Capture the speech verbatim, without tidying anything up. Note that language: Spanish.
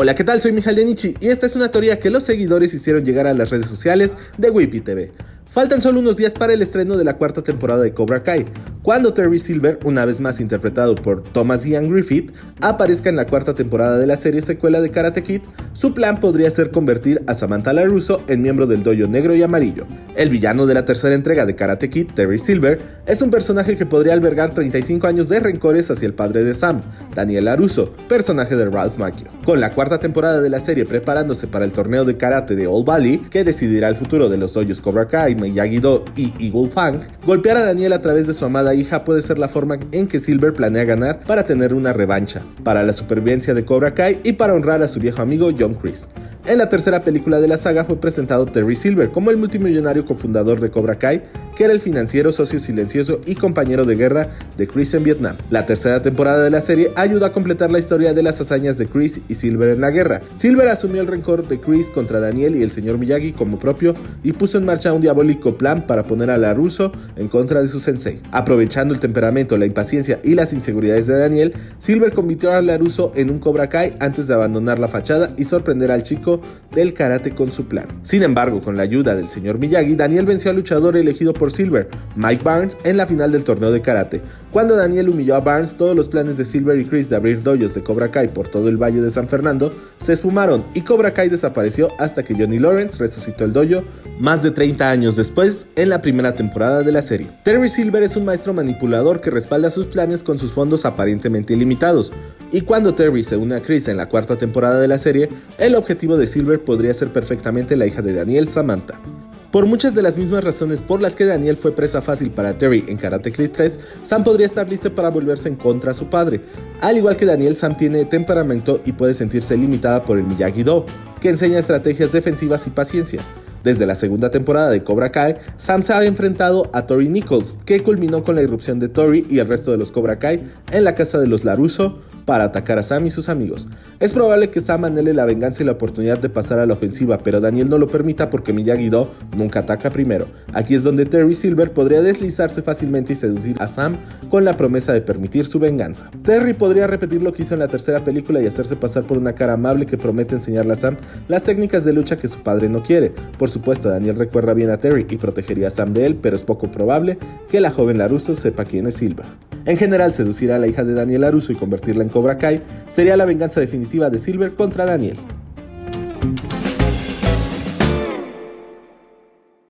Hola, ¿qué tal? Soy Mijael Denichi y esta es una teoría que los seguidores hicieron llegar a las redes sociales de Whippy T V. Faltan solo unos días para el estreno de la cuarta temporada de Cobra Kai, cuando Terry Silver, una vez más interpretado por Thomas Ian Griffith, aparezca en la cuarta temporada de la serie secuela de Karate Kid. Su plan podría ser convertir a Samantha LaRusso en miembro del dojo negro y amarillo. El villano de la tercera entrega de Karate Kid, Terry Silver, es un personaje que podría albergar treinta y cinco años de rencores hacia el padre de Sam, Daniel LaRusso, personaje de Ralph Macchio. Con la cuarta temporada de la serie preparándose para el torneo de karate de All Valley, que decidirá el futuro de los dojos Cobra Kai, Miyagi-Do y Eagle Fang, golpear a Daniel a través de su amada hija puede ser la forma en que Silver planea ganar para tener una revancha, para la supervivencia de Cobra Kai y para honrar a su viejo amigo John Kreese. En la tercera película de la saga fue presentado Terry Silver como el multimillonario cofundador de Cobra Kai, que era el financiero, socio silencioso y compañero de guerra de Kreese en Vietnam. La tercera temporada de la serie ayudó a completar la historia de las hazañas de Kreese y Silver en la guerra. Silver asumió el rencor de Kreese contra Daniel y el señor Miyagi como propio y puso en marcha un diabólico plan para poner a LaRusso en contra de su sensei. Aprovechando el temperamento, la impaciencia y las inseguridades de Daniel, Silver convirtió a LaRusso en un Cobra Kai antes de abandonar la fachada y sorprender al chico del karate con su plan. Sin embargo, con la ayuda del señor Miyagi, Daniel venció al luchador elegido por Silver, Mike Barnes, en la final del torneo de karate. Cuando Daniel humilló a Barnes, todos los planes de Silver y Kreese de abrir dojos de Cobra Kai por todo el Valle de San Fernando se esfumaron y Cobra Kai desapareció hasta que Johnny Lawrence resucitó el dojo más de treinta años después en la primera temporada de la serie. Terry Silver es un maestro manipulador que respalda sus planes con sus fondos aparentemente ilimitados, y cuando Terry se une a Kreese en la cuarta temporada de la serie, el objetivo de Silver podría ser perfectamente la hija de Daniel, Samantha. Por muchas de las mismas razones por las que Daniel fue presa fácil para Terry en Karate Kid tres, Sam podría estar listo para volverse en contra a su padre. Al igual que Daniel, Sam tiene temperamento y puede sentirse limitada por el Miyagi-Do, que enseña estrategias defensivas y paciencia. Desde la segunda temporada de Cobra Kai, Sam se ha enfrentado a Tori Nichols, que culminó con la irrupción de Tori y el resto de los Cobra Kai en la casa de los LaRusso para atacar a Sam y sus amigos. Es probable que Sam anhele la venganza y la oportunidad de pasar a la ofensiva, pero Daniel no lo permita porque Miyagi-Do nunca ataca primero. Aquí es donde Terry Silver podría deslizarse fácilmente y seducir a Sam con la promesa de permitir su venganza. Terry podría repetir lo que hizo en la tercera película y hacerse pasar por una cara amable que promete enseñarle a Sam las técnicas de lucha que su padre no quiere. Por supuesto, Daniel recuerda bien a Terry y protegería a Sam de él, pero es poco probable que la joven LaRusso sepa quién es Silver. En general, seducir a la hija de Daniel LaRusso y convertirla en Cobra Kai sería la venganza definitiva de Silver contra Daniel.